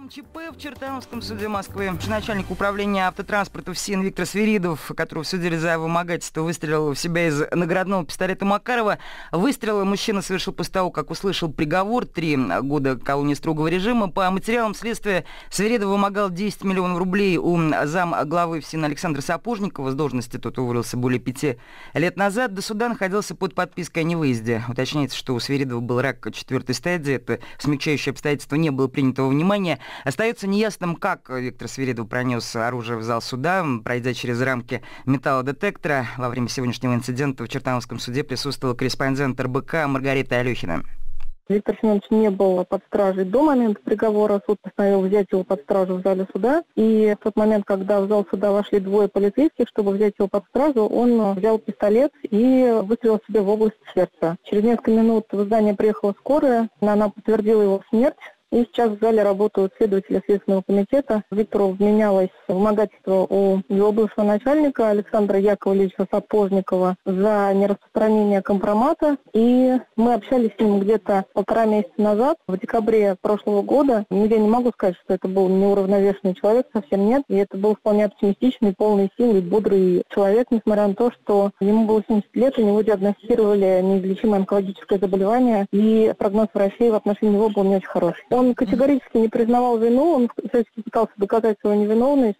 новом ЧП в Чертановском суде Москвы начальник управления автотранспорта ФСИН Виктор Свиридов, которого судили за вымогательство, выстрелил в себя из наградного пистолета Макарова. Выстрел мужчина совершил после того, как услышал приговор 3 года колонии строгого режима. По материалам следствия Свиридов вымогал 10 миллионов рублей у замглавы ФСИН Александра Сапожникова. С должности тот уволился более 5 лет назад. До суда находился под подпиской о невыезде. Уточняется, что у Свиридова был рак 4-й стадии. Это смягчающее обстоятельство не было принято во внимание. Остается неясным, как Виктор Свиридов пронес оружие в зал суда, пройдя через рамки металлодетектора. Во время сегодняшнего инцидента в Чертановском суде присутствовал корреспондент РБК Маргарита Алехина. Виктор Семенович не был под стражей до момента приговора. Суд постановил взять его под стражу в зале суда. И в тот момент, когда в зал суда вошли 2 полицейских, чтобы взять его под стражу, он взял пистолет и выстрелил себе в область сердца. Через несколько минут в здание приехала скорая. Она подтвердила его смерть. И сейчас в зале работают следователи Следственного комитета. Виктору вменялось вымогательство у его бывшего начальника Александра Яковлевича Сапожникова за нераспространение компромата. И мы общались с ним где-то 1,5 месяца назад, в декабре прошлого года. Я не могу сказать, что это был неуравновешенный человек, совсем нет. И это был вполне оптимистичный, полный сил и бодрый человек, несмотря на то, что ему было 70 лет, у него диагностировали неизлечимое онкологическое заболевание, и прогноз врачей в отношении него был не очень хороший. Он категорически не признавал вину, он всячески пытался доказать свою невиновность.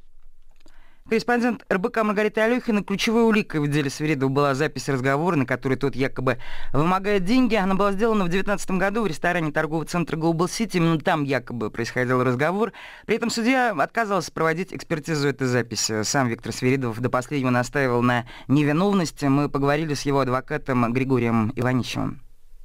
Корреспондент РБК Маргарита Алехина. Ключевой уликой в деле Свиридова была запись разговора, на которой тот якобы вымогает деньги. Она была сделана в 2019 году в ресторане торгового центра Global City. Именно там якобы происходил разговор. При этом судья отказался проводить экспертизу этой записи. Сам Виктор Свиридов до последнего настаивал на невиновности. Мы поговорили с его адвокатом Григорием Иваничевым.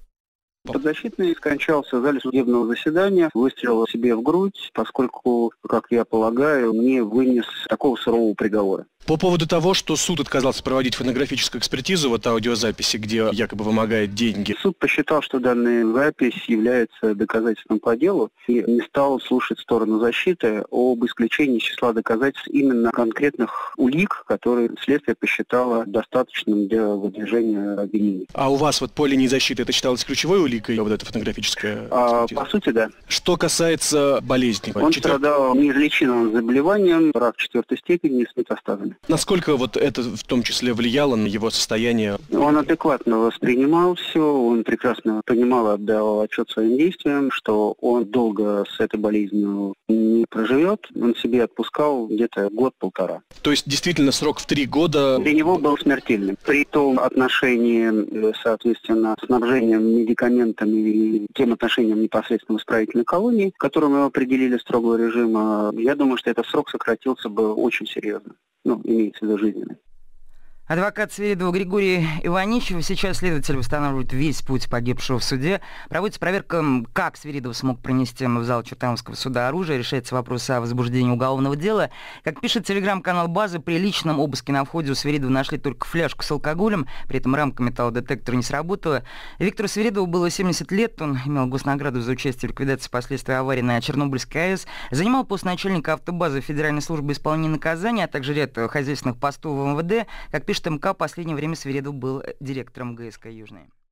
Подзащитный скончался в зале судебного заседания, выстрелил себе в грудь, поскольку, как я полагаю, не вынес такого сурового приговора. По поводу того, что суд отказался проводить фонографическую экспертизу вот аудиозаписи, где якобы вымогает деньги. Суд посчитал, что данная запись является доказательством по делу и не стал слушать сторону защиты об исключении из числа доказательств именно конкретных улик, которые следствие посчитало достаточным для выдвижения обвинений. А у вас вот по линии защиты это считалось ключевой уликой, вот эта фонографическая экспертиза? По сути, да. Что касается болезни? Он страдал неизлечимым заболеванием, рак 4-й степени с метастазами. Насколько вот это в том числе влияло на его состояние? Он адекватно воспринимал все, он прекрасно понимал и отдавал отчет своим действиям, что он долго с этой болезнью не проживет. Он себе отпускал где-то 1-1,5 года. То есть действительно срок в 3 года? Для него был смертельным. При том отношении, соответственно, снабжением медикаментами и тем отношением непосредственно в исправительной колонии, которым его определили строгого режима, я думаю, что этот срок сократился бы очень серьезно. Имеется в виду жизненный. Адвокат Свиридова Григорий Иваничев. Сейчас следователь восстанавливает весь путь погибшего в суде. Проводится проверка, как Свиридов смог пронести в зал Чертановского суда оружие. Решается вопрос о возбуждении уголовного дела. Как пишет телеграм-канал «База», при личном обыске на входе у Свиридова нашли только фляжку с алкоголем. При этом рамка металлодетектора не сработала. Виктору Свиридову было 70 лет. Он имел госнаграду за участие в ликвидации последствий аварии на Чернобыльской АЭС. Занимал пост начальника автобазы Федеральной службы исполнения наказания, а также ряд хозяйственных постов в МВД. Как пишет МК, в последнее время Свиридов был директором ГСК «Южный».